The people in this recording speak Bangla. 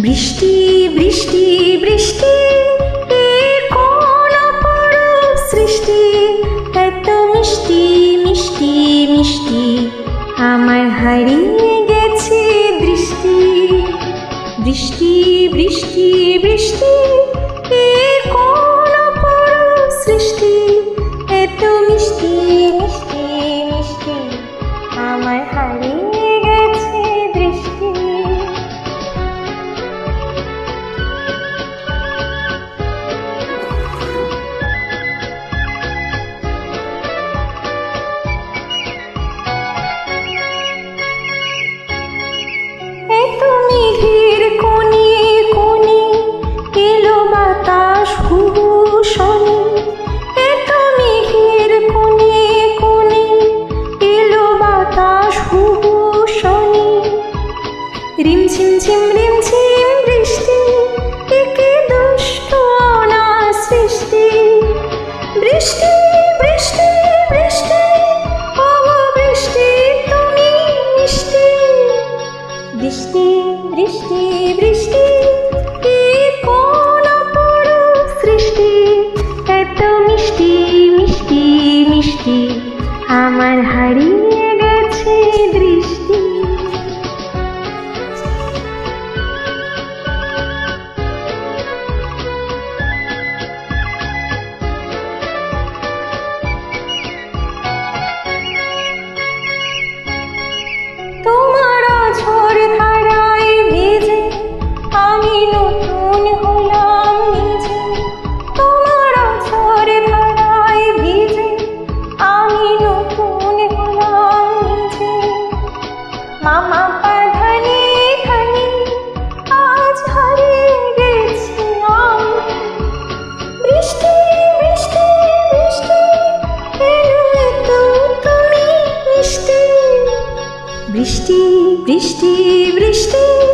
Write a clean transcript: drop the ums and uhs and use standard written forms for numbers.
বৃষ্টি বৃষ্টি বৃষ্টি কোন অপরূপ সৃষ্টি, এত মিষ্টি মিষ্টি মিষ্টি আমার হারিয়ে গেছে দৃষ্টি। বৃষ্টি বৃষ্টি বৃষ্টি কোন অপরূপ সৃষ্টি, এত মিষ্টি মিষ্টি মিষ্টি আমার হারিয়ে গেছে দৃষ্টি। এত মেঘের কোণে কোণে এলো বাতাস হুহু শোনে, এত মেঘের কোণে কোণে এলো বাতাস হুহু শোনে। রিমঝিম ঝিম রিমঝিম বৃষ্টি, একে দুষ্ট অনার সৃষ্টি। বৃষ্টি বৃষ্টি বৃষ্টি ও বৃষ্টি তুমি মিষ্টি। বৃষ্টি বৃষ্টি বৃষ্টি কোন অপরূপ সৃষ্টি, এত মিষ্টি মিষ্টি মিষ্টি আমার হারিয়ে গেছে দৃষ্টি। তোমার ঝড় ধারায় ভিজে আমি নতুন হলাম নিজে। তোমার ঝড় ধারায় ভিজে আমি নতুন হলাম নিজে। মামা পাধানে ধানে আজ হারিয়ে গেছি আমি। বৃষ্টি বৃষ্টি বৃষ্টি এলো এত তুমি মিষ্টি। বৃষ্টি বৃষ্টি বৃষ্টি